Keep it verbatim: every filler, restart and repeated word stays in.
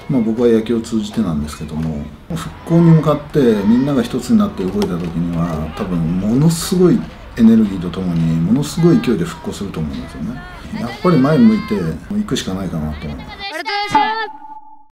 まあ、僕は野球を通じてなんですけども、復興に向かってみんなが一つになって動いた時には多分ものすごいエネルギーとともにものすごい勢いで復興すると思うんですよね。やっぱり前向いていくしかないかなと。